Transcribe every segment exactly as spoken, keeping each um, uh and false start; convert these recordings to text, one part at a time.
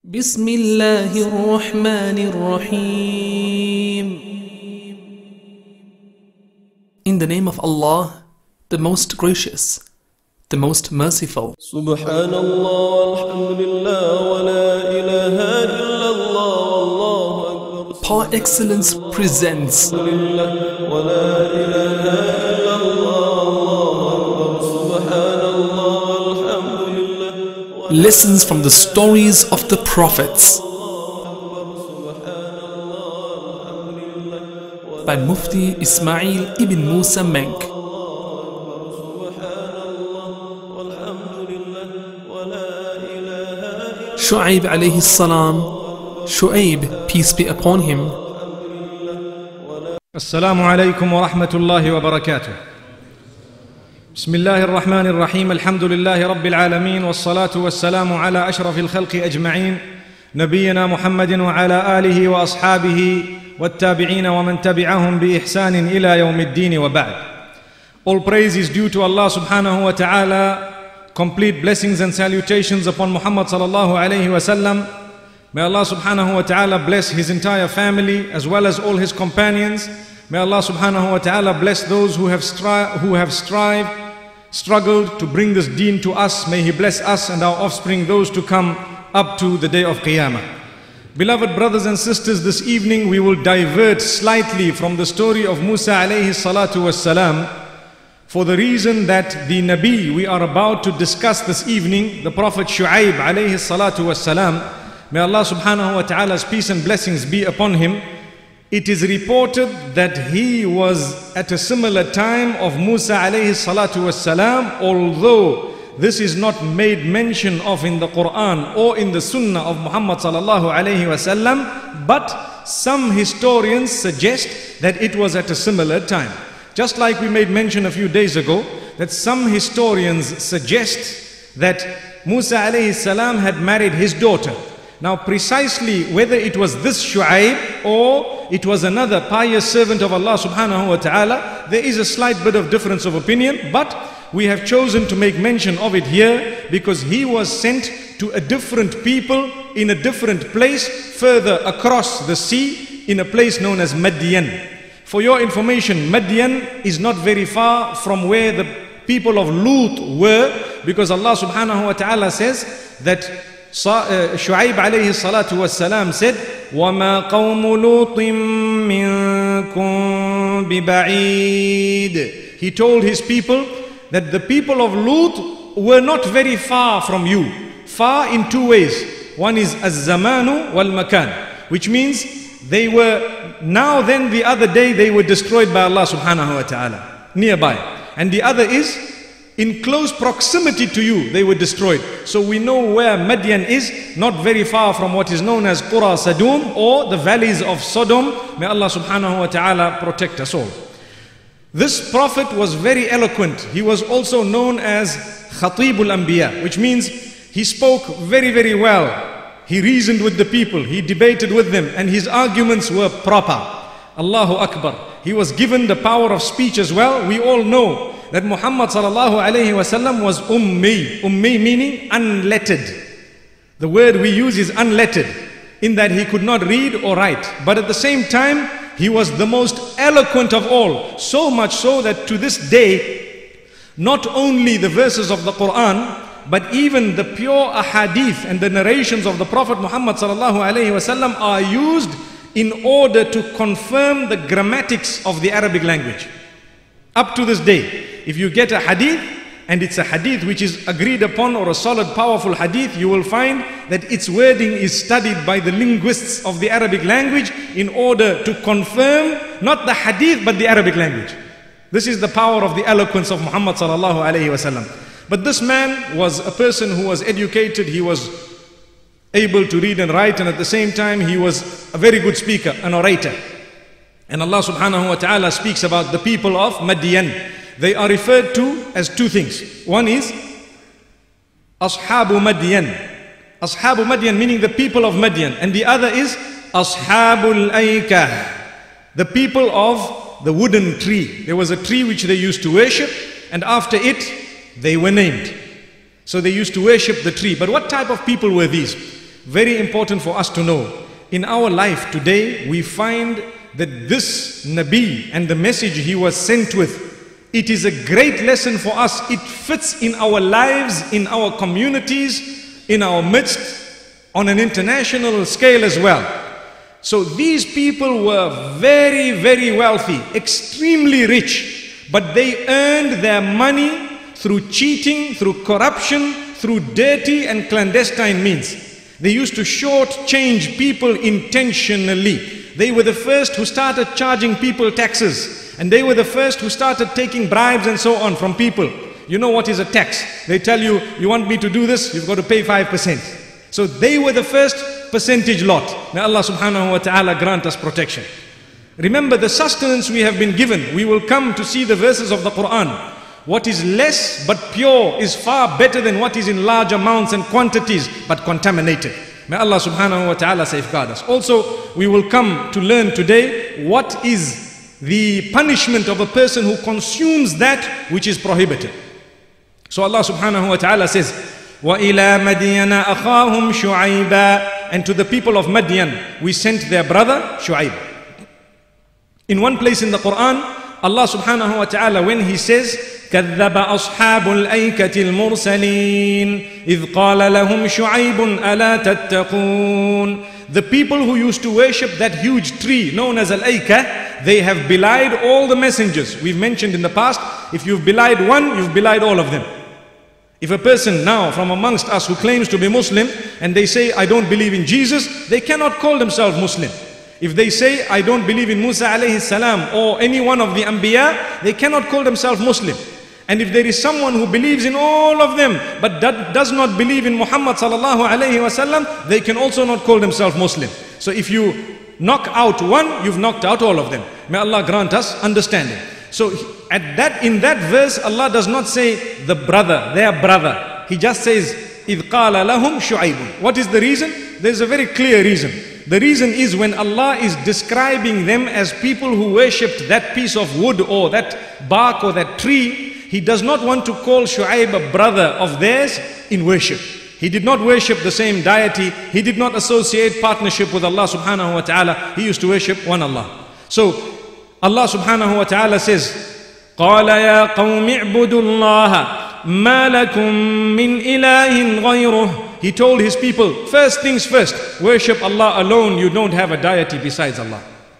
بسم الله الرحمن الرحيم. In the name of Allah, the most gracious, the most merciful. سبحان الله والحمد لله ولا إله إلا الله والله أكبر. Par excellence presents ولا إله إلا الله والله أكبر. سبحان الله والحمد لله lessons from the stories of the prophets by Mufti Ismail ibn Musa Menk. Shu'aib alayhi salam, Shu'aib, peace be upon him. السلام عليكم ورحمة الله وبركاته. بسم الله الرحمن الرحيم. الحمد لله رب العالمين، والصلاة والسلام على أشرف الخلق أجمعين، نبينا محمد وعلى آله وأصحابه والتابعين ومن تبعهم بإحسان إلى يوم الدين وبعد. All praise is due to Allah subhanahu wa ta'ala. Complete blessings and salutations upon Muhammad sallallahu alayhi wa sallam. May Allah subhanahu wa ta'ala bless his entire family as well as all his companions. May Allah subhanahu wa ta'ala bless those who have, stri who have strived, struggled to bring this deen to us. May He bless us and our offspring, those to come up to the day of Qiyamah. Beloved brothers and sisters, this evening we will divert slightly from the story of Musa alayhi salatu wassalam, for the reason that the Nabi we are about to discuss this evening, the Prophet Shu'aib alayhi salatu wassalam, may Allah subhanahu wa ta'ala's peace and blessings be upon him. It is reported that he was at a similar time of Musa alayhi salatu wassalam, although this is not made mention of in the Quran or in the Sunnah of Muhammad sallallahu alayhi wasallam, but some historians suggest that it was at a similar time. Just like we made mention a few days ago, that some historians suggest that Musa alayhi salam had married his daughter. Now precisely whether it was this Shu'aib or it was another pious servant of Allah subhanahu wa ta'ala, there is a slight bit of difference of opinion, but we have chosen to make mention of it here because he was sent to a different people in a different place further across the sea in a place known as Madian. For your information, Madian is not very far from where the people of Lut were, because Allah subhanahu wa ta'ala says that Shu'aib alayhi salatu wassalam said, وَمَا قَوْمُ لُوطٍ مِّنكُمْ بِبَعِيدٍ. He told his people that the people of Lut were not very far from you. Far in two ways. One is az-zamanu wal-makan, which means they were, now then the other day they were destroyed by Allah subhanahu wa ta'ala, nearby. And the other is, in close proximity to you, they were destroyed. So we know where Madian is, not very far from what is known as Qura Sadum or the valleys of Sodom. May Allah subhanahu wa ta'ala protect us all. This prophet was very eloquent. He was also known as Khatibul Anbiya, which means he spoke very, very well. He reasoned with the people, he debated with them, and his arguments were proper. Allahu Akbar. He was given the power of speech as well. We all know that Muhammad sallallahu alayhi wasallam was ummi. Ummi meaning unlettered. The word we use is unlettered, in that he could not read or write. But at the same time, he was the most eloquent of all. So much so that to this day, not only the verses of the Quran, but even the pure ahadith and the narrations of the Prophet Muhammad sallallahu alayhi wasallam are used in order to confirm the grammatics of the Arabic language. Up to this day, if you get a hadith and it's a hadith which is agreed upon or a solid powerful hadith, you will find that its wording is studied by the linguists of the Arabic language in order to confirm not the hadith but the Arabic language. This is the power of the eloquence of Muhammad sallallahu alayhi wasallam. But this man was a person who was educated, he was able to read and write, and at the same time he was a very good speaker, an orator. And Allah subhanahu wa ta'ala speaks about the people of Madian. They are referred to as two things. One is Ashabu Madian. Ashabu Madian meaning the people of Madian. And the other is Ashabul Aikah, the people of the wooden tree. There was a tree which they used to worship, and after it they were named. So they used to worship the tree. But what type of people were these? very important for us to know. In our life today, we find that this Nabi and the message he was sent with, it is a great lesson for us. It fits in our lives, in our communities, in our midst, on an international scale as well. So these people were very, very wealthy, extremely rich, but they earned their money through cheating, through corruption, through dirty and clandestine means. They used to shortchange people intentionally. They were the first who started charging people taxes, and they were the first who started taking bribes and so on from people. You know what is a tax? They tell you, you want me to do this, you've got to pay five percent. So they were the first percentage lot. May Allah subhanahu wa ta'ala grant us protection. Remember the sustenance we have been given. We will come to see the verses of the Quran. What is less but pure is far better than what is in large amounts and quantities but contaminated. May Allah subhanahu wa ta'ala safeguard us. Also, we will come to learn today what is the punishment of a person who consumes that which is prohibited. So Allah subhanahu wa ta'ala says, وَإِلَى مَدْيَنَ أَخَاهُمْ شُعَيْبًا, and to the people of Madian, we sent their brother Shu'aib. In one place in the Quran, Allah subhanahu wa ta'ala, when he says, كذب أصحاب الأيكة المرسلين إذ قال لهم شعيب ألا تتقون. The people who used to worship that huge tree known as Al-Aika, they have belied all the messengers. We've mentioned in the past, if you've belied one, you've belied all of them. If a person now from amongst us who claims to be Muslim and they say, I don't believe in Jesus, they cannot call themselves Muslim. If they say, I don't believe in Musa alayhi salam or any one of the Anbiya, they cannot call themselves Muslim. And if there is someone who believes in all of them but does not believe in Muhammad sallallahu alayhi wasallam, they can also not call themselves Muslim. So if you knock out one, you've knocked out all of them. May Allah grant us understanding. So at that, in that verse, Allah does not say the brother, their brother. He just says, إِذْ قَالَ لَهُمْ شُعَيْبٌ. What is the reason? There's a very clear reason. The reason is when Allah is describing them as people who worshipped that piece of wood or that bark or that tree, He does not want to call Shu'aib a brother of theirs in worship. He did not worship the same deity. He did not associate partnership with Allah subhanahu wa ta'ala. He used to worship one Allah. So Allah subhanahu wa ta'ala says, قَالَ يَا قَوْمِ اعْبُدُوا اللَّهَ مَا لَكُمْ مِنْ إِلَهٍ غَيْرُهُ. He told his people, first things first, worship Allah alone. You don't have a deity besides Allah.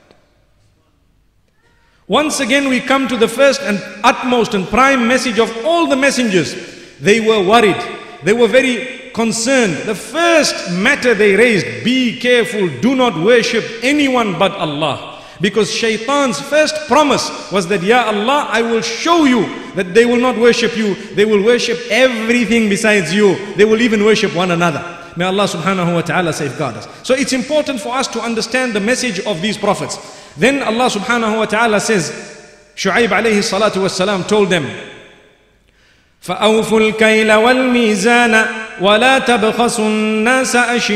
Once again we come to the first and utmost and prime message of all the messengers. They were worried. They were very concerned. The first matter they raised, be careful, do not worship anyone but Allah. Because Shaitan's first promise was that, Ya Allah, I will show you that they will not worship you. They will worship everything besides you. They will even worship one another. May Allah subhanahu wa ta'ala safeguard us. So it's important for us to understand the message of these prophets. Then Allah subhanahu wa ta'ala says, Shu'aib alayhi salatu wassalam told them, فَأَوْفُوا الْكَيْلَ وَالْمِيزَانَ وَلَا تَبْخَسُوا النَّاسَ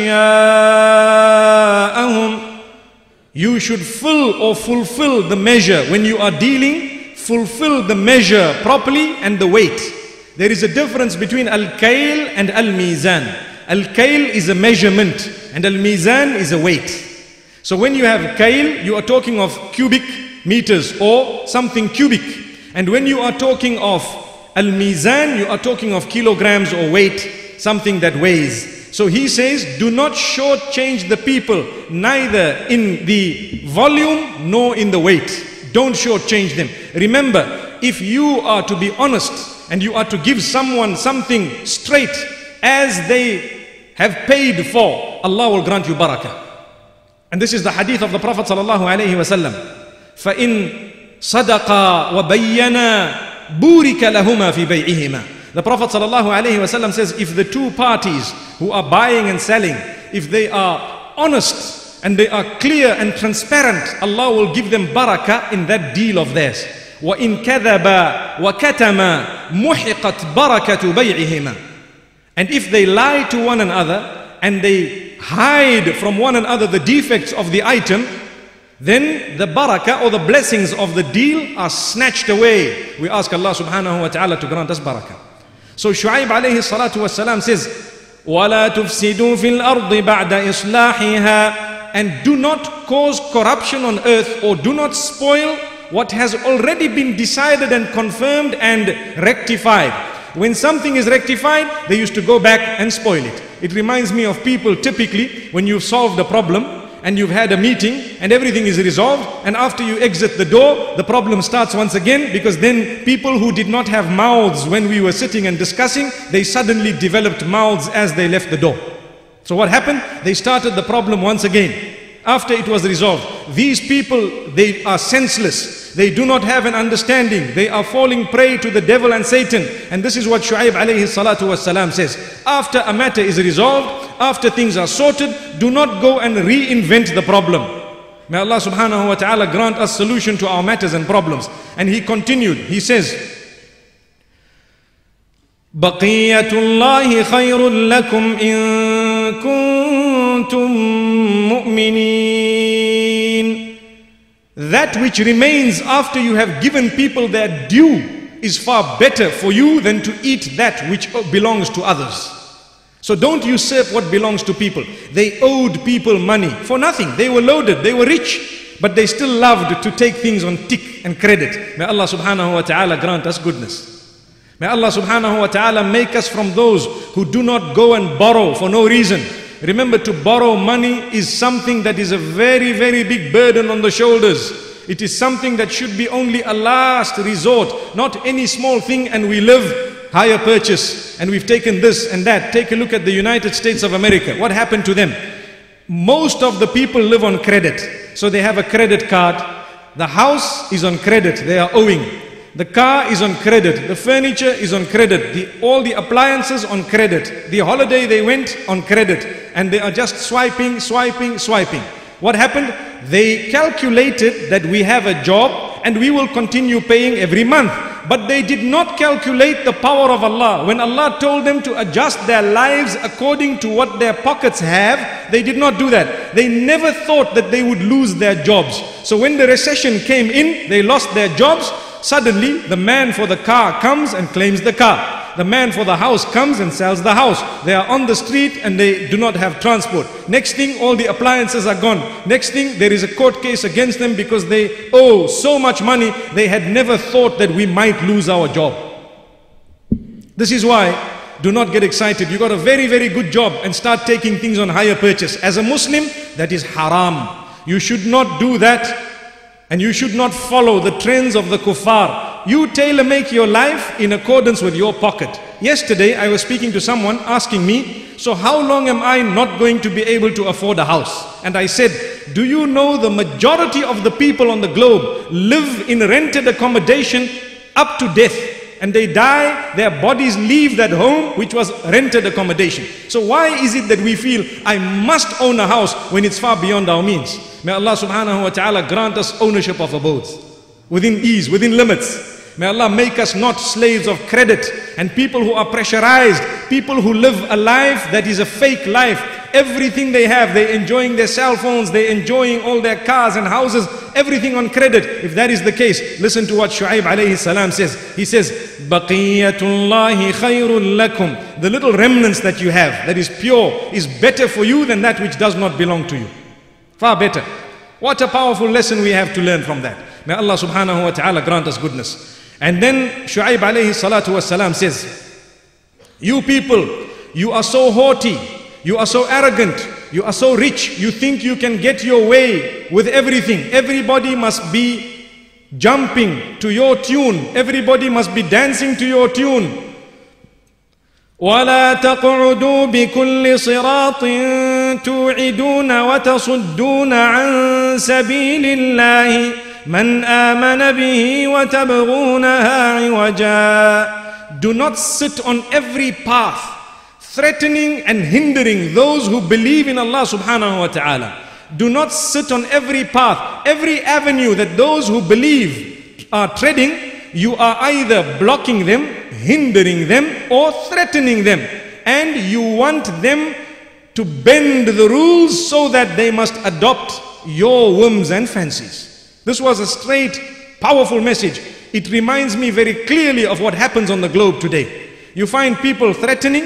أَشْيَاءَهُمْ. You should fill or fulfill the measure. When you are dealing, fulfill the measure properly and the weight. There is a difference between al-kail and al-mizan. Al-kail is a measurement and al-mizan is a weight. So when you have kail, you are talking of cubic meters or something cubic. And when you are talking of al-mizan, you are talking of kilograms or weight, something that weighs. So he says, do not shortchange the people, neither in the volume nor in the weight. Don't shortchange them. Remember, if you are to be honest and you are to give someone something straight as they have paid for, Allah will grant you barakah. And this is the hadith of the Prophet sallallahu alaihi wasallam. فَإِن صَدَقَا وَبَيَّنَا بُورِكَ لَهُمَا فِي بَيْعِهِمَا. The Prophet sallallahu alaihi wasallam says, if the two parties who are buying and selling, if they are honest and they are clear and transparent, Allah will give them barakah in that deal of theirs. وَإِن كَذَبَا وَكَتَمَا مُحِقَتْ بَرَكَةُ بَيْعِهِمَا. And if they lie to one another and they hide from one another the defects of the item, then the barakah or the blessings of the deal are snatched away. We ask Allah subhanahu wa ta'ala to grant us barakah. So Shu'aib alayhi salatu wasalam says, وَلَا تُفْسِدُوا فِي الْأَرْضِ بَعْدَ إِصْلَاحِهَا, and do not cause corruption on earth, or do not spoil what has already been decided and confirmed and rectified. When something is rectified, they used to go back and spoil it. It reminds me of people typically when you've solved a problem and you've had a meeting and everything is resolved, and after you exit the door, the problem starts once again, because then people who did not have mouths when we were sitting and discussing, they suddenly developed mouths as they left the door. So what happened? They started the problem once again after it was resolved. These people, they are senseless. They do not have an understanding. They are falling prey to the devil and Satan. And this is what Shu'aib alayhi salatu wasalam says. After a matter is resolved, after things are sorted, do not go and reinvent the problem. May Allah subhanahu wa ta'ala grant us solution to our matters and problems. And he continued, he says, بَقِيَّةُ اللَّهِ خَيْرٌ لَكُمْ إِن كُنتُم مُؤْمِنِينَ. That which remains after you have given people their due is far better for you than to eat that which belongs to others. So don't usurp what belongs to people. They owed people money for nothing. They were loaded, they were rich, but they still loved to take things on tick and credit. May Allah subhanahu wa ta'ala grant us goodness. May Allah subhanahu wa ta'ala make us from those who do not go and borrow for no reason. Remember, to borrow money is something that is a very, very big burden on the shoulders. It is something that should be only a last resort, not any small thing, and we live hire purchase, and we've taken this and that. Take a look at the United States of America. What happened to them? Most of the people live on credit. So they have a credit card. The house is on credit. They are owing. The car is on credit. The furniture is on credit. The, all the appliances on credit. The holiday they went on credit. And they are just swiping, swiping, swiping. What happened? They calculated that we have a job and we will continue paying every month. But they did not calculate the power of Allah. When Allah told them to adjust their lives according to what their pockets have, they did not do that. They never thought that they would lose their jobs. So when the recession came in, they lost their jobs. Suddenly, the man for the car comes and claims the car. The man for the house comes and sells the house. They are on the street and they do not have transport. Next thing, all the appliances are gone. Next thing, there is a court case against them because they owe so much money. They had never thought that we might lose our job. This is why, do not get excited. You got a very, very good job and start taking things on hire purchase. As a Muslim, that is haram. You should not do that. And you should not follow the trends of the kuffar. You tailor-make your life in accordance with your pocket. Yesterday, I was speaking to someone asking me, so how long am I not going to be able to afford a house? And I said, do you know the majority of the people on the globe live in rented accommodation up to death? And they die, their bodies leave that home which was rented accommodation. So why is it that we feel, I must own a house when it's far beyond our means? May Allah subhanahu wa ta'ala grant us ownership of abodes, within ease, within limits. May Allah make us not slaves of credit and people who are pressurized, people who live a life that is a fake life. Everything they have, they're enjoying their cell phones, they're enjoying all their cars and houses, everything on credit. If that is the case, listen to what Shu'aib alayhi salam says. He says, بَقِيَّةُ اللَّهِ خَيْرٌ لَكُمْ. The little remnants that you have, that is pure, is better for you than that which does not belong to you. Far better. What a powerful lesson we have to learn from that. May Allah subhanahu wa ta'ala grant us goodness. And then Shu'aib alayhi salatu wasalam says, you people, you are so haughty, you are so arrogant, you are so rich, you think you can get your way with everything. Everybody must be jumping to your tune. Everybody must be dancing to your tune. وَلَا تَقْعُدُوا بِكُلِّ صِرَاطٍ تُوعِدُونَ وَتَصُدُّونَ عَنْ سَبِيلِ اللَّهِ مَنْ آمَنَ بِهِ وَتَبْغُونَهَا عِوَجًا. Do not sit on every path, threatening and hindering those who believe in Allah subhanahu wa ta'ala. Do not sit on every path, every avenue that those who believe are treading. You are either blocking them, hindering them, or threatening them. And you want them to bend the rules so that they must adopt your whims and fancies. This was a straight, powerful message. It reminds me very clearly of what happens on the globe today. You find people threatening,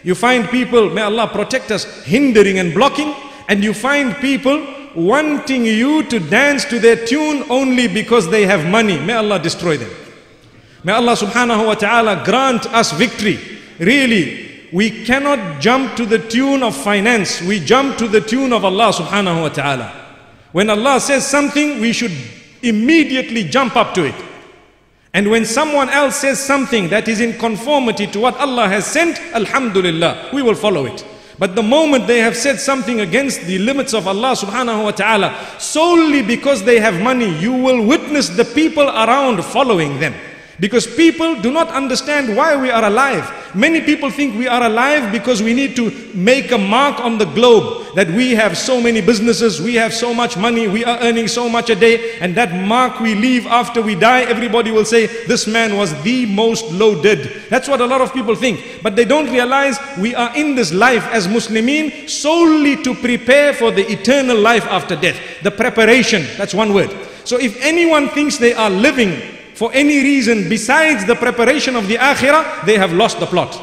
You find people, may Allah protect us, hindering and blocking. And you find people wanting you to dance to their tune only because they have money. May Allah destroy them. May Allah subhanahu wa ta'ala grant us victory. Really, we cannot jump to the tune of finance. We jump to the tune of Allah subhanahu wa ta'ala. When Allah says something, we should immediately jump up to it. And when someone else says something that is in conformity to what Allah has sent, alhamdulillah, we will follow it. But the moment they have said something against the limits of Allah subhanahu wa ta'ala, solely because they have money, you will witness the people around following them. Because people do not understand why we are alive. Many people think we are alive because we need to make a mark on the globe that we have so many businesses, we have so much money, we are earning so much a day, and that mark we leave after we die, everybody will say, this man was the most loaded. That's what a lot of people think. But they don't realize we are in this life as Muslimin solely to prepare for the eternal life after death. The preparation, that's one word. So if anyone thinks they are living for any reason besides the preparation of the akhirah, they have lost the plot.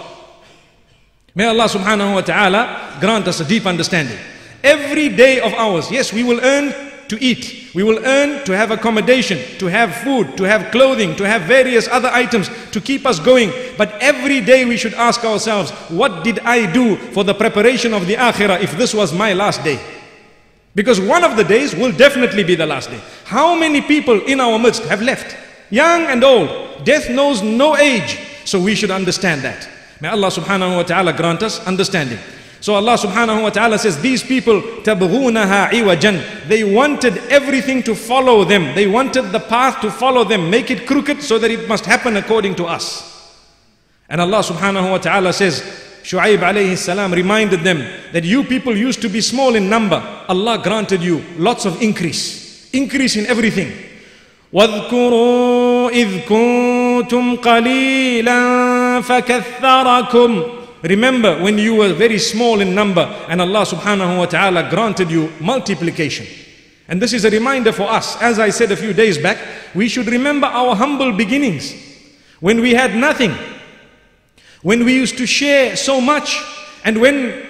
May Allah subhanahu wa ta'ala grant us a deep understanding. Every day of ours, yes, we will earn to eat. We will earn to have accommodation, to have food, to have clothing, to have various other items to keep us going. But every day we should ask ourselves, what did I do for the preparation of the akhirah if this was my last day? Because one of the days will definitely be the last day. How many people in our midst have left? Young and old. Death knows no age. So we should understand that. May Allah subhanahu wa ta'ala grant us understanding. So Allah subhanahu wa ta'ala says, these people, تَبْغُونَهَا عِوَجًا, they wanted everything to follow them. They wanted the path to follow them. Make it crooked so that it must happen according to us. And Allah subhanahu wa ta'ala says, Shu'aib alayhi salam reminded them that you people used to be small in number. Allah granted you lots of increase. Increase in everything. وَاذْكُرُوا إِذْ كُنْتُمْ قَلِيلًا فَكَثَّرَكُمْ. Remember when you were very small in number and Allah subhanahu wa ta'ala granted you multiplication. And this is a reminder for us. As I said a few days back, we should remember our humble beginnings. When we had nothing. When we used to share so much. And when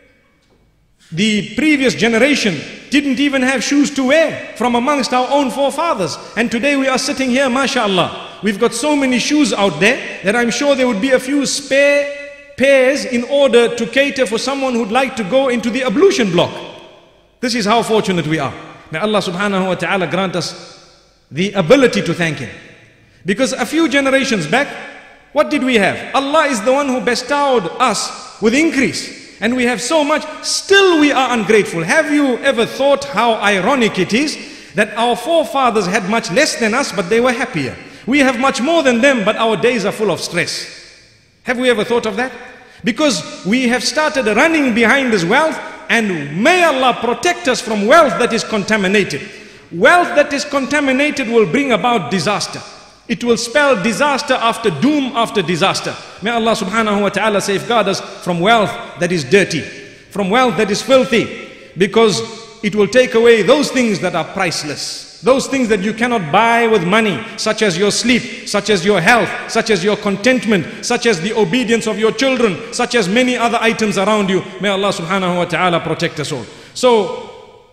the previous generation didn't even have shoes to wear from amongst our own forefathers. And today we are sitting here, mashallah. We've got so many shoes out there that I'm sure there would be a few spare pairs in order to cater for someone who'd like to go into the ablution block. This is how fortunate we are. May Allah subhanahu wa ta'ala grant us the ability to thank Him. Because a few generations back, what did we have? Allah is the one who bestowed us with increase. And we have so much, still we are ungrateful. Have you ever thought how ironic it is that our forefathers had much less than us, but they were happier? We have much more than them, but our days are full of stress. Have we ever thought of that? Because we have started running behind this wealth, and may Allah protect us from wealth that is contaminated. Wealth that is contaminated will bring about disaster. It will spell disaster after doom after disaster. May Allah subhanahu wa ta'ala safeguard us from wealth that is dirty, from wealth that is filthy, because it will take away those things that are priceless. Those things that you cannot buy with money, such as your sleep, such as your health, such as your contentment, such as the obedience of your children, such as many other items around you. May Allah subhanahu wa ta'ala protect us all. So,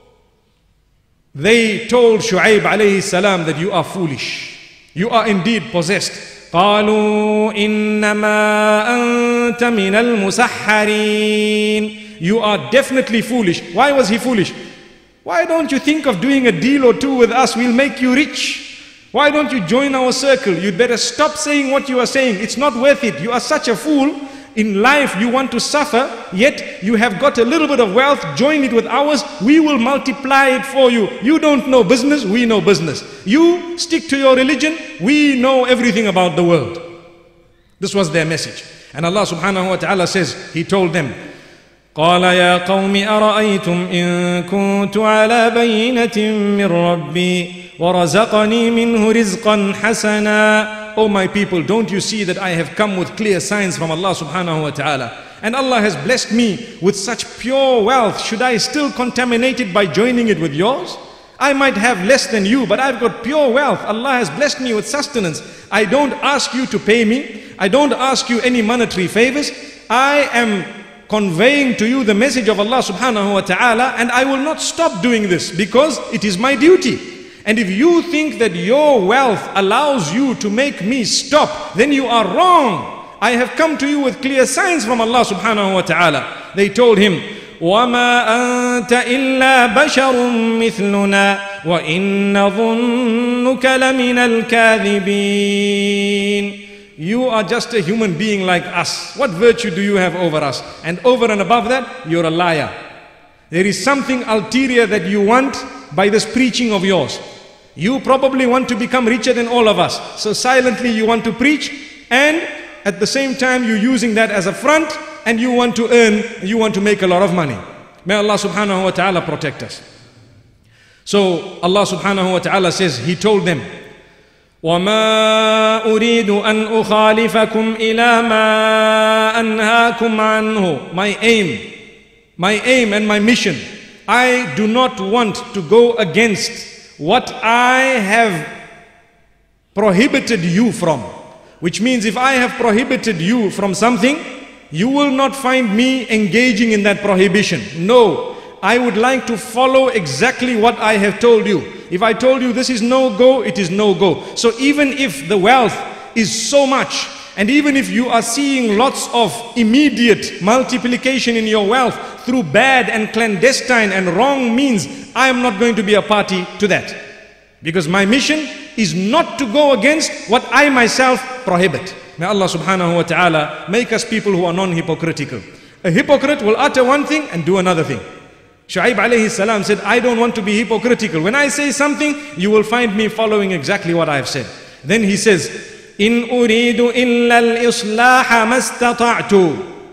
they told Shu'aib alayhi salam that you are foolish. You are indeed possessed. قَالُوا إِنَّمَا أَنْتَ مِنَ الْمُسَحَّرِينَ. You are definitely foolish. Why was he foolish? Why don't you think of doing a deal or two with us? We'll make you rich. Why don't you join our circle? You'd better stop saying what you are saying. It's not worth it. You are such a fool. In life you want to suffer, yet you have got a little bit of wealth. Join it with ours. We will multiply it for you. You don't know business. We know business. You stick to your religion. We know everything about the world. This was their message. And Allah subhanahu wa ta'ala says, He told them, قال يا قوم أرأيتم إن كنت على بينة من ربي ورزقني منه رزقا حسنا. Oh my people, don't you see that I have come with clear signs from Allah subhanahu wa ta'ala? And Allah has blessed me with such pure wealth. Should I still contaminate it by joining it with yours? I might have less than you, but I've got pure wealth. Allah has blessed me with sustenance. I don't ask you to pay me. I don't ask you any monetary favors. I am conveying to you the message of Allah subhanahu wa ta'ala, and I will not stop doing this because it is my duty. And if you think that your wealth allows you to make me stop, then you are wrong. I have come to you with clear signs from Allah subhanahu wa ta'ala. They told him, وَمَا أَنْتَ إِلَّا بَشَرٌ مِثْلُنَا وَإِنَّ ظُنُّكَ لَمِنَ الْكَاذِبِينَ. You are just a human being like us. What virtue do you have over us? And over and above that, you're a liar. There is something ulterior that you want by this preaching of yours. You probably want to become richer than all of us. So silently you want to preach, and at the same time you're using that as a front, and you want to earn, you want to make a lot of money. May Allah subhanahu wa ta'ala protect us. So Allah subhanahu wa ta'ala says, He told them, وَمَا أُرِيدُ أَنْ أُخَالِفَكُمْ إِلَى مَا أَنْهَاكُمْ عَنْهُ. My aim, my aim and my mission, I do not want to go against what I have prohibited you from. Which means if I have prohibited you from something, you will not find me engaging in that prohibition. No, I would like to follow exactly what I have told you. If I told you this is no go, it is no go. So even if the wealth is so much, and even if you are seeing lots of immediate multiplication in your wealth through bad and clandestine and wrong means, I am not going to be a party to that. Because my mission is not to go against what I myself prohibit. May Allah subhanahu wa ta'ala make us people who are non-hypocritical. A hypocrite will utter one thing and do another thing. Shu'aib alayhi salam said, I don't want to be hypocritical. When I say something, you will find me following exactly what I have said. Then he says, In uridu illa al-islaha mastata'tu.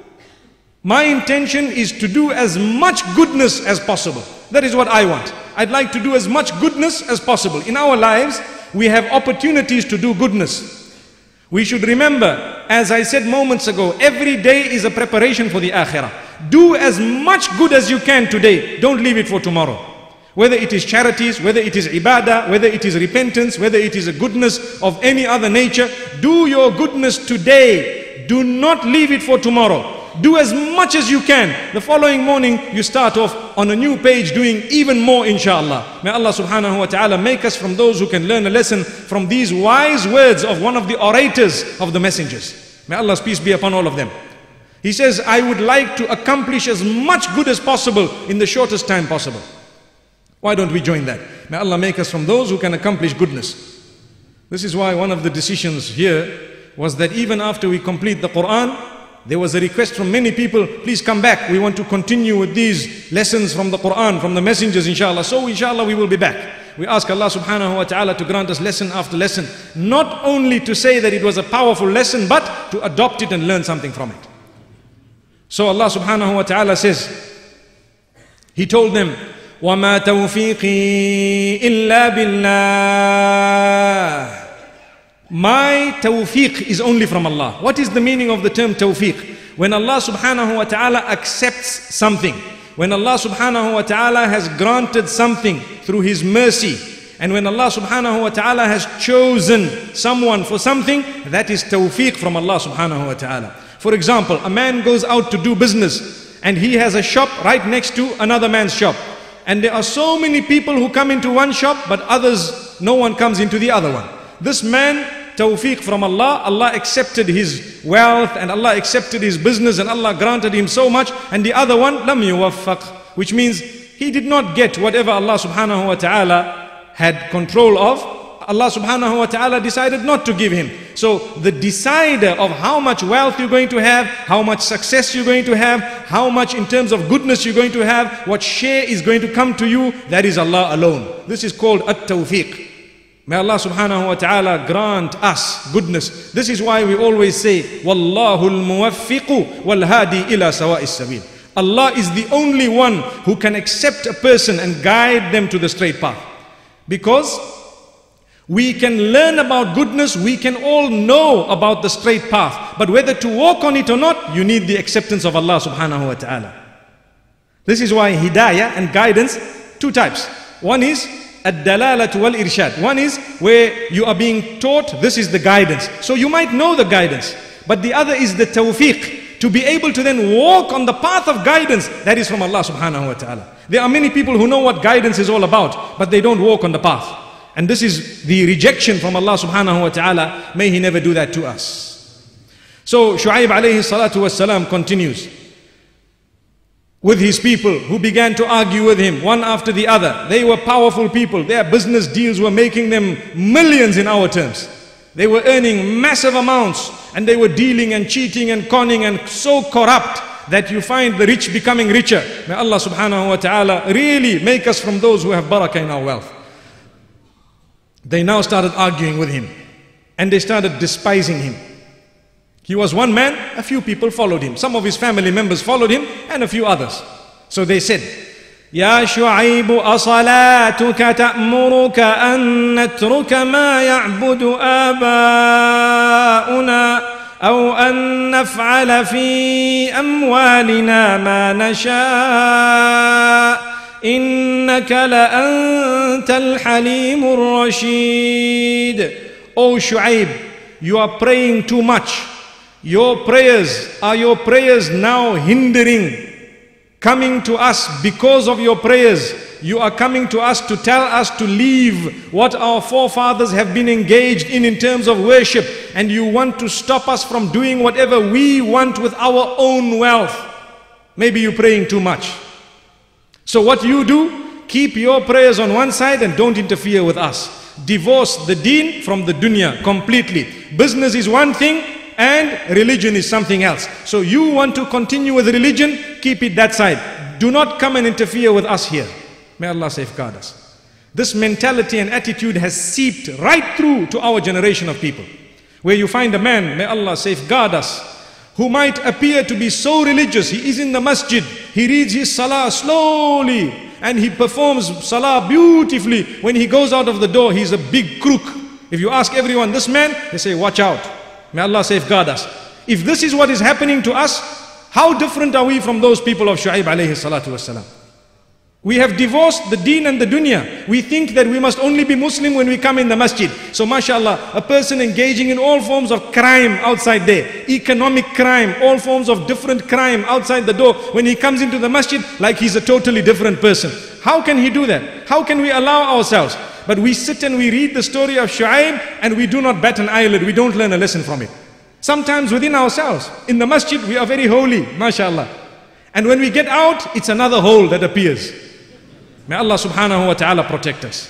My intention is to do as much goodness as possible. That is what I want. I'd like to do as much goodness as possible. In our lives, we have opportunities to do goodness. We should remember, as I said moments ago, every day is a preparation for the akhirah. Do as much good as you can today. Don't leave it for tomorrow. Whether it is charities, whether it is ibadah, whether it is repentance, whether it is a goodness of any other nature, do your goodness today. Do not leave it for tomorrow. Do as much as you can. The following morning, you start off on a new page doing even more, inshallah. May Allah subhanahu wa ta'ala make us from those who can learn a lesson from these wise words of one of the orators of the messengers. May Allah's peace be upon all of them. He says, I would like to accomplish as much good as possible in the shortest time possible. Why don't we join that? May Allah make us from those who can accomplish goodness. This is why one of the decisions here was that even after we complete the Quran, there was a request from many people, please come back. We want to continue with these lessons from the Quran, from the messengers, inshallah. So inshallah we will be back. We ask Allah subhanahu wa ta'ala to grant us lesson after lesson. Not only to say that it was a powerful lesson, but to adopt it and learn something from it. So Allah subhanahu wa ta'ala says, He told them, وَمَا تَوْفِيقِي إِلَّا بِاللَّهِ. My tawfiq is only from Allah. What is the meaning of the term tawfiq? When Allah subhanahu wa ta'ala accepts something, when Allah subhanahu wa ta'ala has granted something through His mercy, and when Allah subhanahu wa ta'ala has chosen someone for something, that is tawfiq from Allah subhanahu wa ta'ala. For example, a man goes out to do business, and he has a shop right next to another man's shop. And there are so many people who come into one shop, but others, no one comes into the other one. This man, tawfiq from Allah, Allah accepted his wealth and Allah accepted his business and Allah granted him so much, and the other one, lam yuwaffaq, which means he did not get whatever Allah subhanahu wa ta'ala had control of. Allah subhanahu wa ta'ala decided not to give him. So the decider of how much wealth you're going to have, how much success you're going to have, how much in terms of goodness you're going to have, what share is going to come to you, that is Allah alone. This is called at-tawfiq. May Allah subhanahu wa ta'ala grant us goodness. This is why we always say, Wallahu al-muwaffiqu wal-hadi ila sawa'is sabil. Allah is the only one who can accept a person and guide them to the straight path. Because we can learn about goodness, we can all know about the straight path. But whether to walk on it or not, you need the acceptance of Allah subhanahu wa ta'ala. This is why hidayah and guidance, two types. One is ad-dalalatu wal irshad. One is where you are being taught, this is the guidance. So you might know the guidance. But the other is the tawfiq. to be able to then walk on the path of guidance that is from Allah subhanahu wa ta'ala. There are many people who know what guidance is all about, but they don't walk on the path. And this is the rejection from Allah subhanahu wa ta'ala. May He never do that to us. So Shu'aib alayhi salatu wassalam continues with his people who began to argue with him one after the other. They were powerful people. Their business deals were making them millions in our terms. They were earning massive amounts, and they were dealing and cheating and conning and so corrupt that you find the rich becoming richer. May Allah subhanahu wa ta'ala really make us from those who have barakah in our wealth. They now started arguing with him, and they started despising him. He was one man, a few people followed him. Some of his family members followed him, and a few others. So they said, يا شعيب أصلاتك تأمرك أن نترك ما يعبد آباؤنا أو أن نفعل في أموالنا ما نشاء إنك لأنت الحليم الرشيد. O Shu'aib, you are praying too much. Your prayers, are your prayers now hindering coming to us? Because of your prayers, you are coming to us to tell us to leave what our forefathers have been engaged in in terms of worship, and you want to stop us from doing whatever we want with our own wealth. Maybe you're praying too much. So what you do, keep your prayers on one side and don't interfere with us. Divorce the deen from the dunya completely. Business is one thing and religion is something else. So you want to continue with religion, keep it that side. Do not come and interfere with us here. May Allah safeguard us. This mentality and attitude has seeped right through to our generation of people, where you find a man, may Allah safeguard us, who might appear to be so religious. He is in the masjid, he reads his salah slowly, and he performs salah beautifully. When he goes out of the door, he's a big crook. If you ask everyone, this man, they say, watch out. May Allah safeguard us. If this is what is happening to us, how different are we from those people of Shu'aib alayhi salatu wasalam? We have divorced the deen and the dunya. We think that we must only be Muslim when we come in the masjid. So mashallah, a person engaging in all forms of crime outside there, economic crime, all forms of different crime outside the door, when he comes into the masjid, like he's a totally different person. How can he do that? How can we allow ourselves? But we sit and we read the story of Shu'aib and we do not bat an eyelid. We don't learn a lesson from it. Sometimes within ourselves, in the masjid, we are very holy, mashallah. And when we get out, it's another hole that appears. May Allah subhanahu wa ta'ala protect us.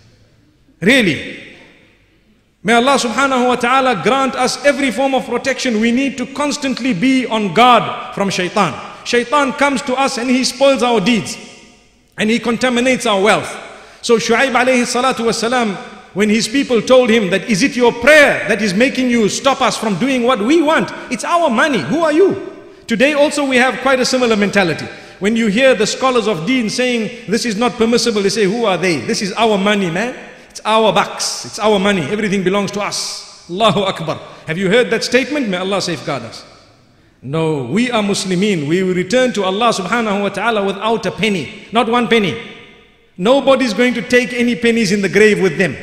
Really. May Allah subhanahu wa ta'ala grant us every form of protection. We need to constantly be on guard from shaitan. Shaitan comes to us and he spoils our deeds. And he contaminates our wealth. So Shu'aib alayhi salatu wasalam, when his people told him that, is it your prayer that is making you stop us from doing what we want? It's our money. Who are you? Today also we have quite a similar mentality. When you hear the scholars of deen saying this is not permissible, they say, who are they? This is our money, man. It's our bucks. It's our money. Everything belongs to us. Allahu Akbar. Have you heard that statement? May Allah safeguard us. No, we are Muslimin. We will return to Allah subhanahu wa ta'ala without a penny. Not one penny. Nobody's going to take any pennies in the grave with them.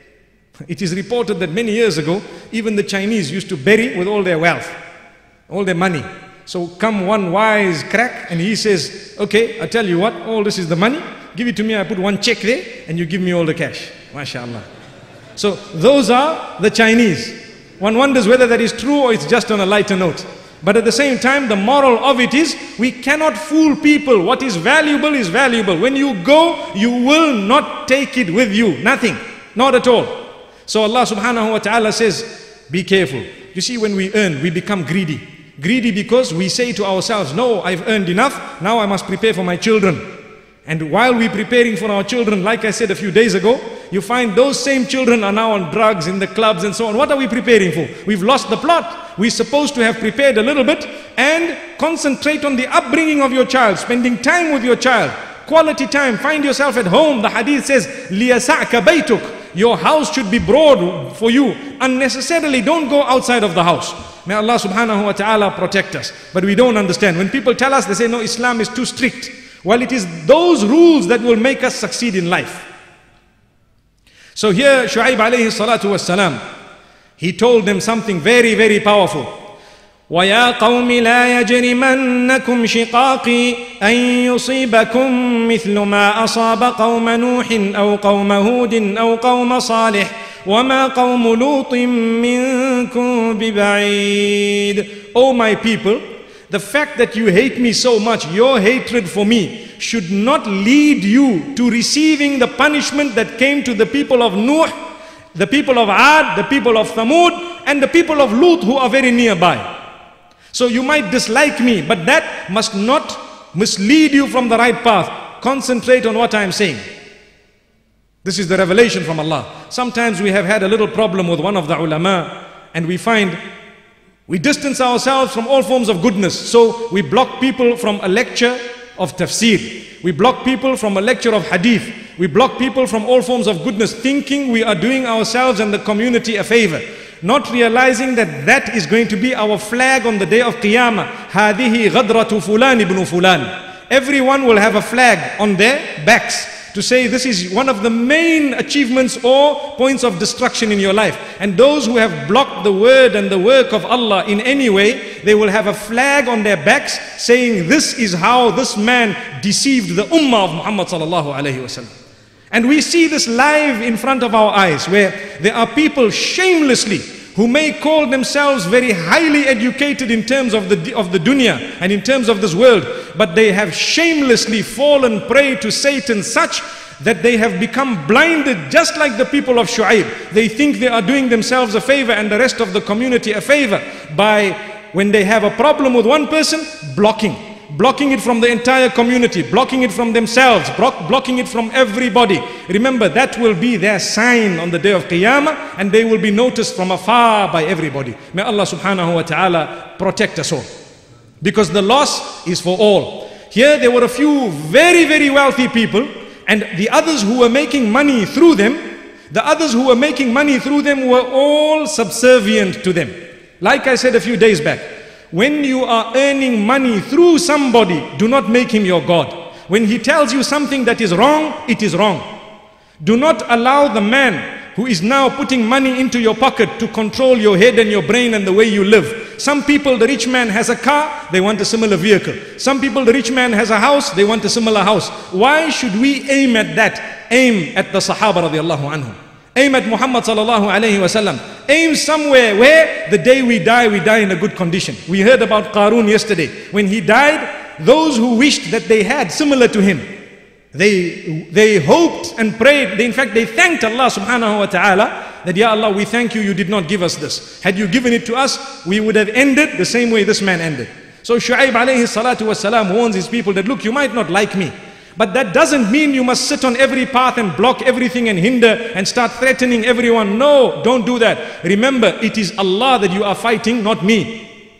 It is reported that many years ago, even the Chinese used to bury with all their wealth, all their money. So come one wise crack and he says, okay, I tell you what, all this is the money, give it to me, I put one check there and you give me all the cash. MashaAllah. So those are the Chinese. One wonders whether that is true or it's just on a lighter note. But at the same time, the moral of it is, we cannot fool people. What is valuable is valuable. When you go, you will not take it with you. Nothing. Not at all. So Allah subhanahu wa ta'ala says, be careful. You see, when we earn, we become greedy. Greedy because we say to ourselves, no, I've earned enough, now I must prepare for my children. And while we're preparing for our children, like I said a few days ago, you find those same children are now on drugs, in the clubs and so on. What are we preparing for? We've lost the plot. We're supposed to have prepared a little bit and concentrate on the upbringing of your child, spending time with your child, quality time. Find yourself at home. The hadith says, لِيَسَعْكَ بَيْتُكَ. Your house should be broad for you. Unnecessarily, don't go outside of the house. May Allah subhanahu wa ta'ala protect us. But we don't understand. When people tell us, they say, no, Islam is too strict. Well, it is those rules that will make us succeed in life. So here, Shu'aib alayhi salatu was salam, he told them something very, very powerful. وَيَا قَوْمِ لَا يَجْرِمَنَّكُمْ شِقَاقِي أَن يُصِيبَكُم مِّثْلُ مَا أَصَابَ قَوْمَ نُوحٍ أَوْ قَوْمَ هُودٍ أَوْ قَوْمَ صَالِحٍ وَمَا قَوْمُ لُوطٍ مِّنكُمْ بِبَعِيدٍ. O my people, the fact that you hate me so much, your hatred for me, should not lead you to receiving the punishment that came to the people of Nuh, the people of Ad, the people of Thamud, and the people of Lut who are very nearby. So you might dislike me, but that must not mislead you from the right path. Concentrate on what I am saying. This is the revelation from Allah. Sometimes we have had a little problem with one of the ulama, and we find we distance ourselves from all forms of goodness. So we block people from a lecture of tafsir. We block people from a lecture of hadith. We block people from all forms of goodness, thinking we are doing ourselves and the community a favor, not realizing that that is going to be our flag on the day of Qiyamah. هَذِهِ غَدْرَةُ فُلَانِ ibn fulan. Everyone will have a flag on their backs to say this is one of the main achievements or points of destruction in your life. And those who have blocked the word and the work of Allah in any way, they will have a flag on their backs saying this is how this man deceived the ummah of Muhammad sallallahu alayhi wasallam. And we see this live in front of our eyes, where there are people shamelessly who may call themselves very highly educated in terms of the, of the dunya and in terms of this world, but they have shamelessly fallen prey to Satan such that they have become blinded just like the people of Shu'aib. They think they are doing themselves a favor and the rest of the community a favor by, when they have a problem with one person, blocking. Blocking it from the entire community, blocking it from themselves, block, blocking it from everybody. Remember, that will be their sign on the day of Qiyamah, and they will be noticed from afar by everybody. May Allah subhanahu wa ta'ala protect us all, because the loss is for all. Here there were a few very, very wealthy people, and the others who were making money through them, the others who were making money through them were all subservient to them. Like I said a few days back, when you are earning money through somebody, do not make him your God. When he tells you something that is wrong, it is wrong. Do not allow the man who is now putting money into your pocket to control your head and your brain and the way you live. Some people, the rich man has a car, they want a similar vehicle. Some people, the rich man has a house, they want a similar house. Why should we aim at that? Aim at the Sahaba radiallahu anhum. Aim at Muhammad sallallahu alayhi wa sallam. Aim somewhere where the day we die, we die in a good condition. We heard about Qarun yesterday. When he died, those who wished that they had similar to him, they, they hoped and prayed. They, in fact, they thanked Allah subhanahu wa ta'ala that, Ya Allah, we thank you, you did not give us this. Had you given it to us, we would have ended the same way this man ended. So Shu'aib alayhi salatu wasalam warns his people that, look, you might not like me, but that doesn't mean you must sit on every path and block everything and hinder and start threatening everyone. No, don't do that. Remember, it is Allah that you are fighting, not me.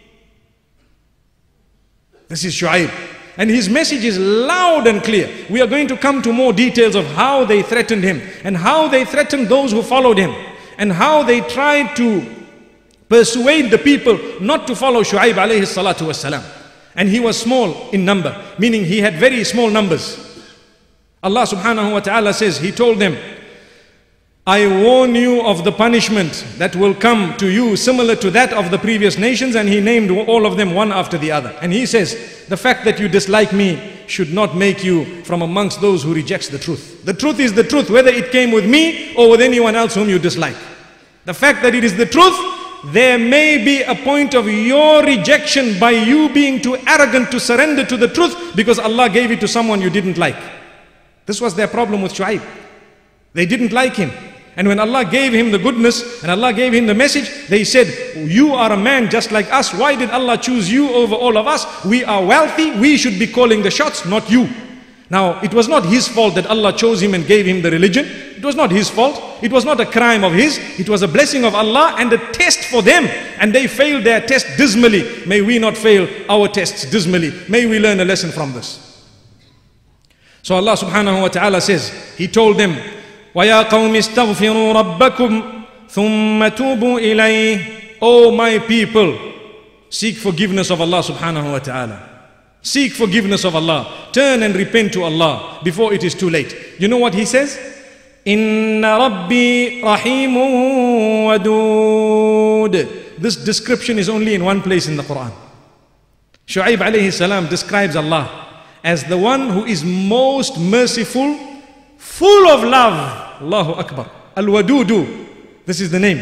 This is Shu'aib. And his message is loud and clear. We are going to come to more details of how they threatened him and how they threatened those who followed him and how they tried to persuade the people not to follow Shu'aib alayhi salatu wasalam. And he was small in number, meaning he had very small numbers. Allah subhanahu wa ta'ala says, he told them, I warn you of the punishment that will come to you similar to that of the previous nations. And he named all of them one after the other. And he says, the fact that you dislike me should not make you from amongst those who rejects the truth. The truth is the truth, whether it came with me or with anyone else whom you dislike. The fact that it is the truth, there may be a point of your rejection by you being too arrogant to surrender to the truth because Allah gave it to someone you didn't like. This was their problem with Shu'aib. They didn't like him. And when Allah gave him the goodness and Allah gave him the message, they said, you are a man just like us. Why did Allah choose you over all of us? We are wealthy. We should be calling the shots, not you. Now, it was not his fault that Allah chose him and gave him the religion. It was not his fault. It was not a crime of his. It was a blessing of Allah and a test for them. And they failed their test dismally. May we not fail our tests dismally. May we learn a lesson from this. So Allah subhanahu wa ta'ala says, he told them, وَيَا قَوْمِ اسْتَغْفِرُوا رَبَّكُمْ ثُمَّ تُوبُوا إِلَيْهِ. O my people, seek forgiveness of Allah subhanahu wa ta'ala. Seek forgiveness of Allah. Turn and repent to Allah before it is too late. You know what he says? Inna Rabbi Rahimun Wadud. this description is only in one place in the Quran. Shu'aib alayhi salam describes Allah as the one who is most merciful, full of love. Allahu Akbar. Al-Wadudu. This is the name.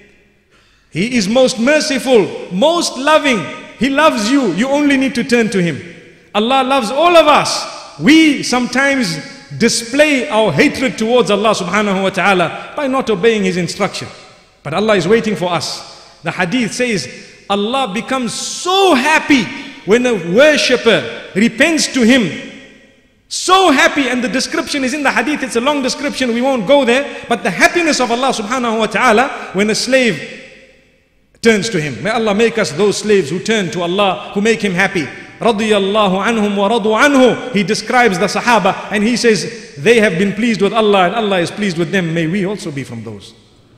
He is most merciful, most loving. He loves you. You only need to turn to Him. Allah loves all of us. We sometimes display our hatred towards Allah subhanahu wa ta'ala by not obeying His instruction. But Allah is waiting for us. The hadith says, Allah becomes so happy when a worshipper repents to Him. So happy, and the description is in the hadith. It's a long description, we won't go there. But the happiness of Allah subhanahu wa ta'ala when a slave turns to Him. May Allah make us those slaves who turn to Allah, who make Him happy. Radiyallahu anhum wa radu anhu. He describes the Sahaba and he says they have been pleased with Allah and Allah is pleased with them. May we also be from those.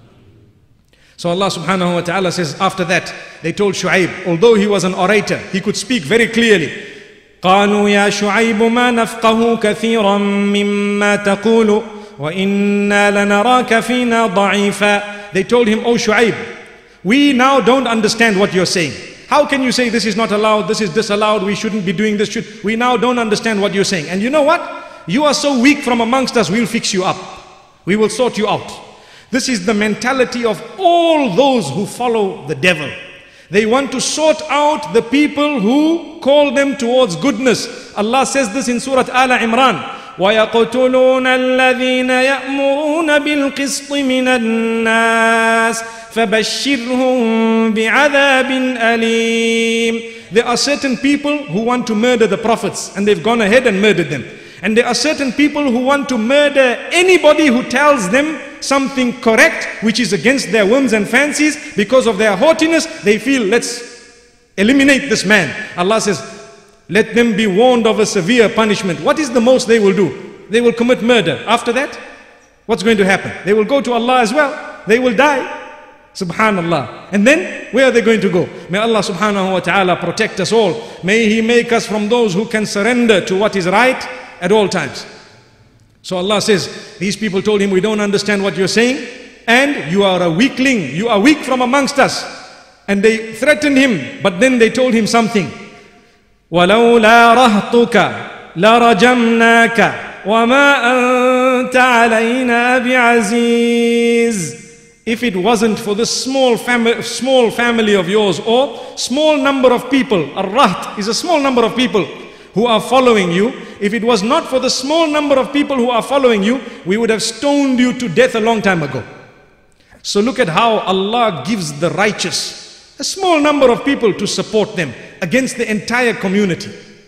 So Allah subhanahu wa ta'ala says after that, they told Shu'aib, although he was an orator, he could speak very clearly. قالوا يا شعيب ما نفقه كثيرا مما تقول وإنا لنراك فينا ضعيفا. They told him, oh Shu'aib, we now don't understand what you're saying. How can you say this is not allowed, this is disallowed, we shouldn't be doing this? Should... We now don't understand what you're saying. And you know what? You are so weak from amongst us, we'll fix you up. We will sort you out. This is the mentality of all those who follow the devil. They want to sort out the people who call them towards goodness. Allah says this in Surah Al Imran. وَيَقْتُلُونَ الَّذِينَ يَأْمُرُونَ بِالْقِسْطِ مِنَ النَّاسِ فَبَشِّرْهُمْ بِعَذَابٍ أَلِيمٍ. There are certain people who want to murder the prophets and they've gone ahead and murdered them. And there are certain people who want to murder anybody who tells them something correct which is against their whims and fancies. Because of their haughtiness, they feel, let's eliminate this man. Allah says, let them be warned of a severe punishment. What is the most they will do? They will commit murder. After that, what's going to happen? They will go to Allah as well. They will die. Subhanallah. And then, where are they going to go? May Allah subhanahu wa ta'ala protect us all. May He make us from those who can surrender to what is right at all times. So Allah says, these people told him, we don't understand what you're saying, and you are a weakling, you are weak from amongst us. And they threatened him, but then they told him something. وَلَوْلَا رَهْطُكَ لَرَجَمْنَاكَ وَمَا أَنْتَ عَلَيْنَا بِعَزِيزٍ. If it wasn't for this small, fami small family of yours, or small number of people, ar-raht is a small number of people who are following you. If it was not for the small number of people who are following you, we would have stoned you to death a long time ago. So look at how Allah gives the righteous a small number of people to support them against the entire community.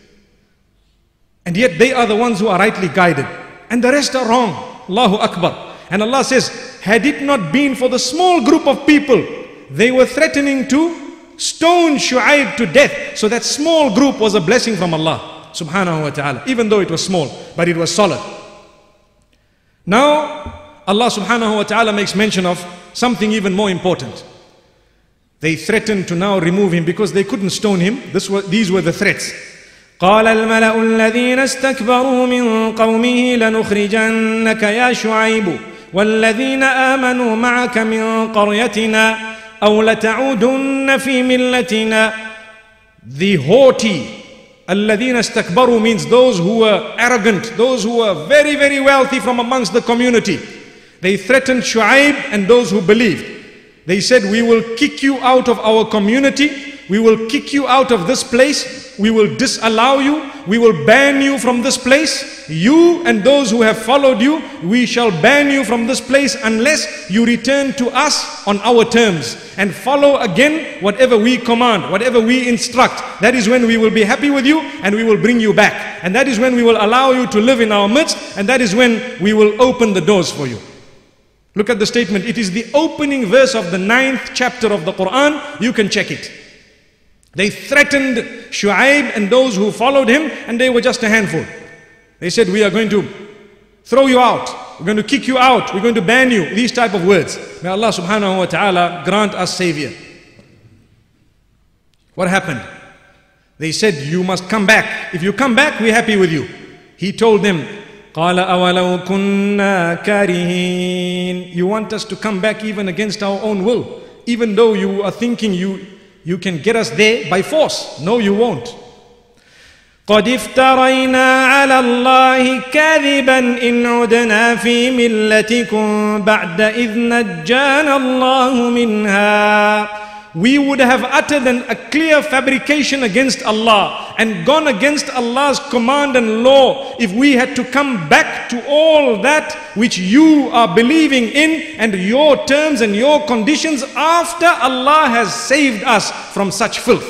And yet they are the ones who are rightly guided. And the rest are wrong. Allahu Akbar. And Allah says, had it not been for the small group of people, they were threatening to stone Shu'aib to death. So that small group was a blessing from Allah subhanahu wa ta'ala, even though it was small, but it was solid. Now, Allah subhanahu wa ta'ala makes mention of something even more important. They threatened to now remove him because they couldn't stone him. This were, these were the threats. قال الملأ الذين استكبروا من قومه لنخرجنك يا شعيب والذين آمنوا معك من قريتنا أو لتعودن في ملتنا. The haughty, الذين استكبروا means those who were arrogant, those who were very very wealthy from amongst the community. They threatened Shu'aib and those who believed. They said, we will kick you out of our community, we will kick you out of this place, we will disallow you, we will ban you from this place. You and those who have followed you, we shall ban you from this place unless you return to us on our terms and follow again whatever we command, whatever we instruct. That is when we will be happy with you and we will bring you back. And that is when we will allow you to live in our midst, and that is when we will open the doors for you. Look at the statement. It is the opening verse of the ninth chapter of the Quran. You can check it. They threatened Shu'aib and those who followed him, and they were just a handful. They said, we are going to throw you out, we're going to kick you out, we're going to ban you. These type of words. May Allah subhanahu wa ta'ala grant us savior. What happened? They said, you must come back. If you come back, we're happy with you. He told them, قَالَ أَوَلَوْ كُنَّا كَارِهِينَ. You want us to come back even against our own will? even though you are thinking you, you can get us there by force. No, you won't. قد افترينا على الله كذبا إن عدنا في ملتكم بعد إذ نجانا الله منها. We would have uttered an, a clear fabrication against Allah and gone against Allah's command and law if we had to come back to all that which you are believing in and your terms and your conditions after Allah has saved us from such filth.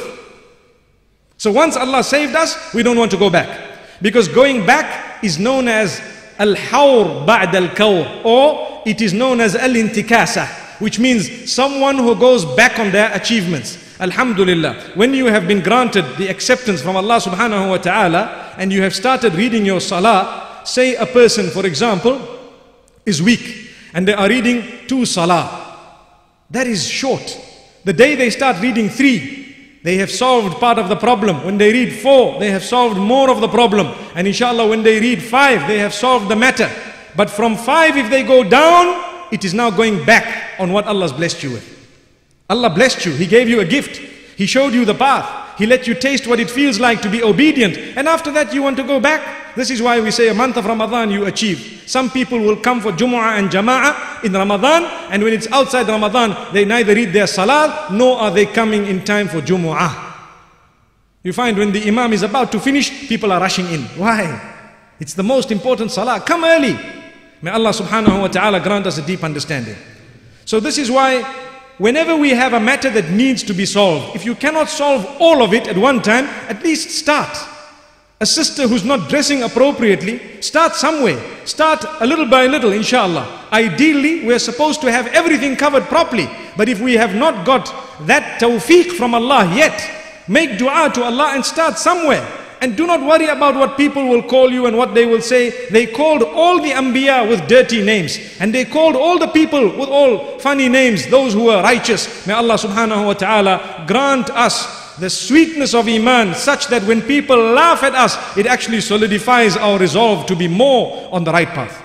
So once Allah saved us, we don't want to go back, because going back is known as al-hawr ba'd al-kawr, or it is known as al-intikasa, which means someone who goes back on their achievements. Alhamdulillah, when you have been granted the acceptance from Allah subhanahu wa ta'ala and you have started reading your salah, say a person, for example, is weak and they are reading two salah. That is short. The day they start reading three, they have solved part of the problem. When they read four, they have solved more of the problem. And inshallah, when they read five, they have solved the matter. But from five, if they go down, it is now going back on what Allah has blessed you with. Allah blessed you. He gave you a gift. He showed you the path. He let you taste what it feels like to be obedient. And after that, you want to go back. This is why we say a month of Ramadan you achieve. Some people will come for Jumu'ah and Jama'ah in Ramadan, and when it's outside Ramadan, they neither read their salah, nor are they coming in time for Jumu'ah. You find when the Imam is about to finish, people are rushing in. Why? It's the most important salah. Come early. May Allah subhanahu wa ta'ala grant us a deep understanding. So this is why whenever we have a matter that needs to be solved, if you cannot solve all of it at one time, at least start. A sister who's not dressing appropriately, start somewhere. Start a little by little, inshallah. Ideally, we're supposed to have everything covered properly. But if we have not got that tawfiq from Allah yet, make dua to Allah and start somewhere. And do not worry about what people will call you and what they will say. They called all the Anbiya with dirty names. And they called all the people with all funny names, those who were righteous. May Allah subhanahu wa ta'ala grant us the sweetness of Iman, such that when people laugh at us, it actually solidifies our resolve to be more on the right path.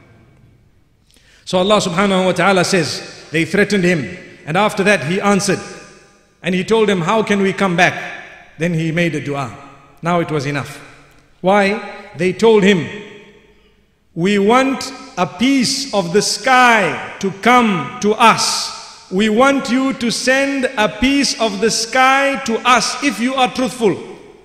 So Allah subhanahu wa ta'ala says, they threatened him. And after that he answered. And he told them, how can we come back? Then he made a dua. Now it was enough. Why? They told him, we want a piece of the sky to come to us. We want you to send a piece of the sky to us if you are truthful.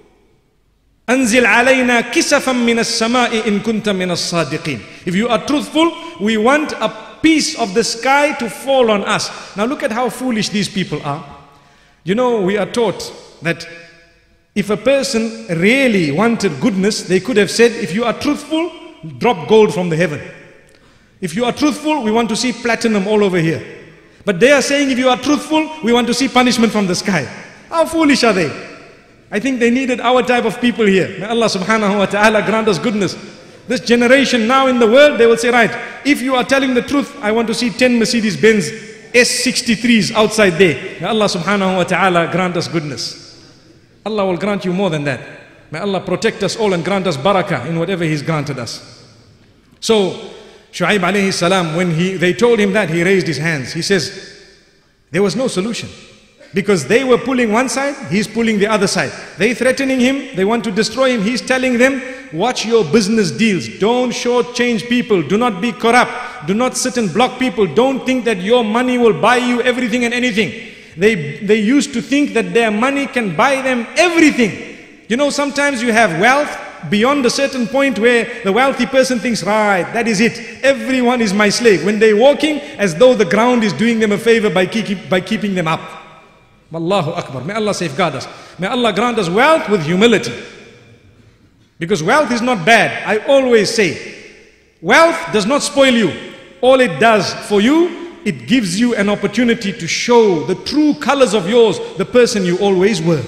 أنزل علينا كسفا من السماء إن كنت من الصادقين. If you are truthful, we want a piece of the sky to fall on us. Now look at how foolish these people are. You know, we are taught that if a person really wanted goodness, they could have said, if you are truthful, drop gold from the heaven. If you are truthful, we want to see platinum all over here. But they are saying, if you are truthful, we want to see punishment from the sky. How foolish are they? I think they needed our type of people here. May Allah subhanahu wa ta'ala grant us goodness. This generation now in the world, they will say, right, if you are telling the truth, I want to see ten Mercedes-Benz S sixty-threes outside there. May Allah subhanahu wa ta'ala grant us goodness. Allah will grant you more than that. May Allah protect us all and grant us barakah in whatever He's granted us. So, Shu'aib alayhi salam, when he, they told him that, he raised his hands. He says, there was no solution. Because they were pulling one side, he's pulling the other side. They threatening him, they want to destroy him. He's telling them, watch your business deals. Don't shortchange people. Do not be corrupt. Do not sit and block people. Don't think that your money will buy you everything and anything. They, they used to think that their money can buy them everything. You know, sometimes you have wealth beyond a certain point where the wealthy person thinks, right, that is it. Everyone is my slave. When they're walking, as though the ground is doing them a favor by, keep, by keeping them up. Allahu Akbar. May Allah safeguard us. May Allah grant us wealth with humility. Because wealth is not bad. I always say, wealth does not spoil you. All it does for you, it gives you an opportunity to show the true colors of yours, the person you always were.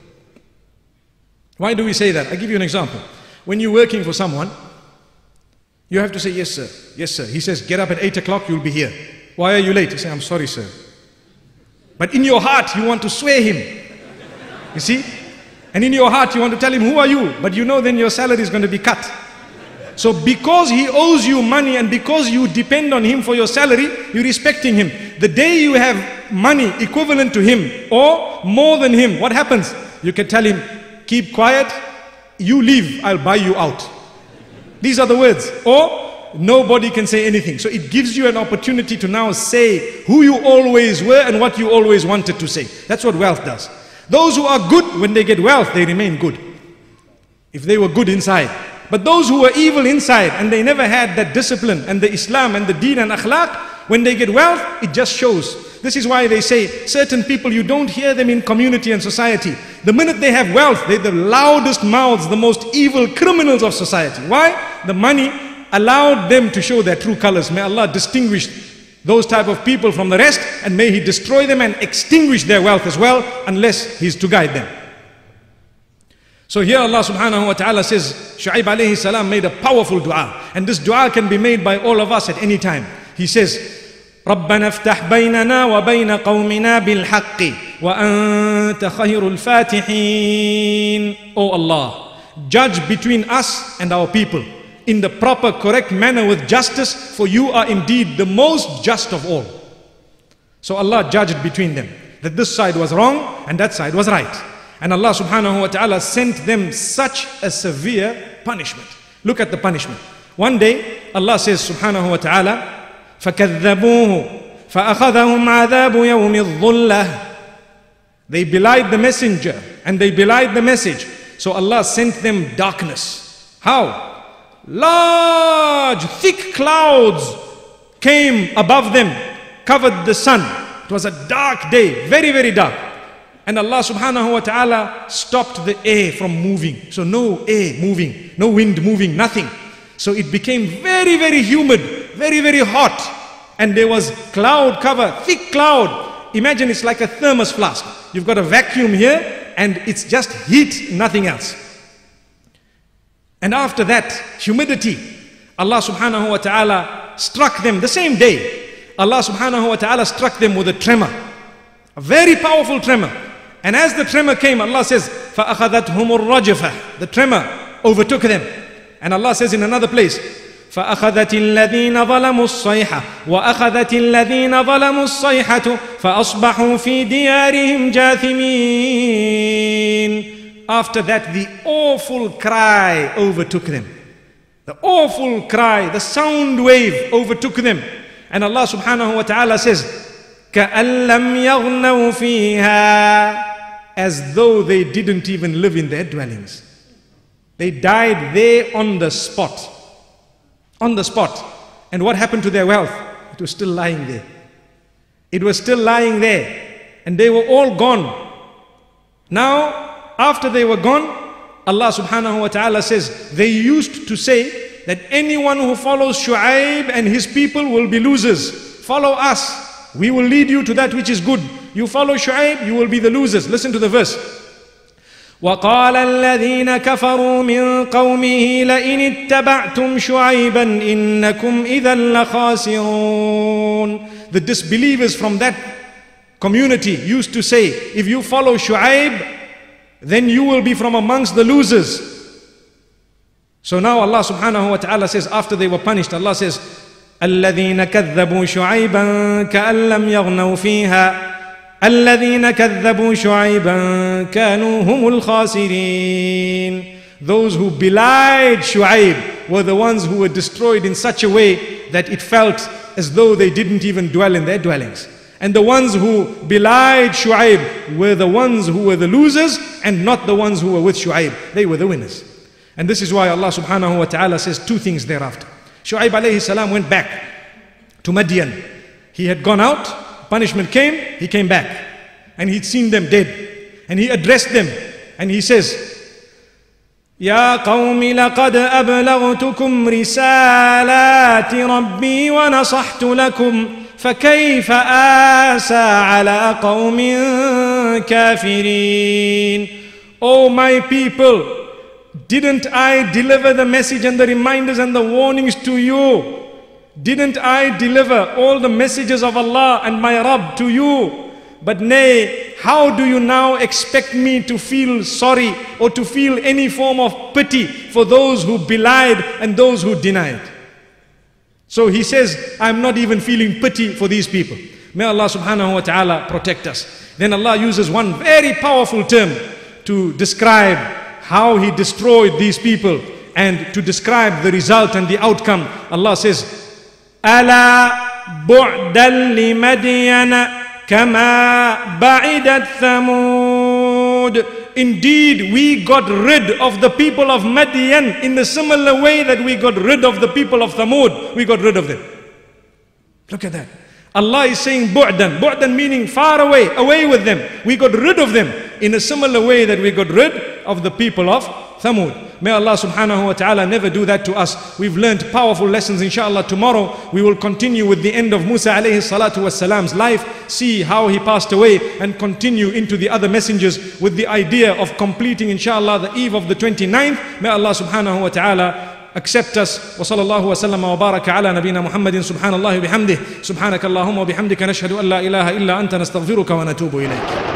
Why do we say that? I'll give you an example. When you're working for someone, you have to say, yes sir, yes sir. He says, get up at eight o'clock, you'll be here. Why are you late? You say, I'm sorry sir. But in your heart, you want to sway him. You see? And in your heart, you want to tell him, who are you? But you know then your salary is going to be cut. So because he owes you money and because you depend on him for your salary, you're respecting him. The day you have money equivalent to him or more than him, what happens? You can tell him, keep quiet, you leave, I'll buy you out. These are the words. Or nobody can say anything. So it gives you an opportunity to now say who you always were and what you always wanted to say. That's what wealth does. Those who are good, when they get wealth, they remain good. If they were good inside. But those who were evil inside and they never had that discipline and the Islam and the deen and akhlaq, when they get wealth, it just shows. This is why they say certain people, you don't hear them in community and society. The minute they have wealth, they're the loudest mouths, the most evil criminals of society. Why? The money allowed them to show their true colors. May Allah distinguish those type of people from the rest, and may He destroy them and extinguish their wealth as well, unless He's to guide them. So here Allah subhanahu wa ta'ala says, Shu'aib alayhi salam made a powerful dua, and this dua can be made by all of us at any time. He says, ربنا افتح بيننا وبين قومنا بالحق وأنت خير الفاتحين. O Allah, judge between us and our people in the proper, correct manner with justice, for you are indeed the most just of all. So Allah judged between them, that this side was wrong and that side was right. And Allah subhanahu wa ta'ala sent them such a severe punishment. Look at the punishment. One day, Allah says subhanahu wa ta'ala, فَكَذَّبُوهُ فَأَخَذَهُمْ عَذَابُ يَوْمِ الظُّلَّةِ. They belied the messenger and they belied the message. So Allah sent them darkness. How? Large, thick clouds came above them, covered the sun. It was a dark day, very, very dark. And Allah subhanahu wa ta'ala stopped the air from moving. So no air moving, no wind moving, nothing. So it became very, very humid, very, very hot. And there was cloud cover, thick cloud. Imagine it's like a thermos flask. You've got a vacuum here and it's just heat, nothing else. And after that, humidity, Allah subhanahu wa ta'ala struck them the same day. Allah subhanahu wa ta'ala struck them with a tremor. A very powerful tremor. And as the tremor came, Allah says, فَأَخَذَتْهُمُ الرَّجْفَةِ. The tremor overtook them. And Allah says in another place, فَأَخَذَتِ الَّذِينَ ظَلَمُوا الصَّيْحَةِ وَأَخَذَتِ الَّذِينَ ظَلَمُوا الصَّيْحَةُ فَأَصْبَحُوا فِي دِيَارِهِمْ جَاثِمِينَ. After that, the awful cry overtook them. The awful cry, the sound wave overtook them. And Allah subhanahu wa ta'ala says, كَأَن لَّمْ يَغْنَوْا فِيهَا. As though they didn't even live in their dwellings. They died there on the spot. On the spot. And what happened to their wealth? It was still lying there. It was still lying there. And they were all gone. Now, after they were gone, Allah subhanahu wa ta'ala says, they used to say that anyone who follows Shu'aib and his people will be losers. Follow us. We will lead you to that which is good. You follow Shu'aib, you will be the losers. Listen to the verse. وَقَالَ الَّذِينَ كَفَرُوا مِنْ قَوْمِهِ لَئِنِ اتَّبَعْتُمْ شُعَيْبًا إِنَّكُمْ إِذًا لَخَاسِرُونَ. The disbelievers from that community used to say, if you follow Shu'aib, then you will be from amongst the losers. So now Allah subhanahu wa ta'ala says, after they were punished, Allah says, الَّذِينَ كَذَّبُوا شُعَيْبًا كَأَن لَّمْ يَغْنَوْا فِيهَا الَّذِينَ كَذَّبُوا شُعَيْبًا كَانُوا هُمُ الْخَاسِرِينَ. Those who belied Shu'aib were the ones who were destroyed in such a way that it felt as though they didn't even dwell in their dwellings. And the ones who belied Shu'aib were the ones who were the losers and not the ones who were with Shu'aib. They were the winners. And this is why Allah subhanahu wa ta'ala says two things thereafter. Shu'aib alayhi salam went back to Madian. He had gone out, punishment came, he came back. And he'd seen them dead. And he addressed them. And he says, يا قوم لقد أبلغتكم رسالات ربي ونصحت لكم فكيف آسى على قوم كافرين. O my people, didn't I deliver the message and the reminders and the warnings to you? Didn't I deliver all the messages of Allah and my Rabb to you? But nay, how do you now expect me to feel sorry or to feel any form of pity for those who belied and those who denied? So he says, I'm not even feeling pity for these people. May Allah subhanahu wa ta'ala protect us. Then Allah uses one very powerful term to describe how He destroyed these people and to describe the result and the outcome. Allah says, أَلَا بُعْدًا لِمَدْيَنَ كَمَا بَعِدَتْ ثَمُودَ. Indeed, we got rid of the people of Madian in the similar way that we got rid of the people of Thamud. We got rid of them. Look at that. Allah is saying bu'dan. Bu'dan meaning far away, away with them. We got rid of them in a similar way that we got rid of the people of Thamud. May Allah subhanahu wa ta'ala never do that to us. We've learned powerful lessons. Inshallah, tomorrow we will continue with the end of Musa alayhi salatu wassalam's life, see how he passed away, and continue into the other messengers with the idea of completing inshallah the eve of the twenty-ninth. May Allah subhanahu wa ta'ala accept us. Wa sallallahu wa sallam wa baraka ala nabina Muhammadin subhanallah wa bihamdih. Subhanaka Allahumma wa bihamdika nashhadu an la ilaha illa anta nastaghfiruka wa natubu ilayk.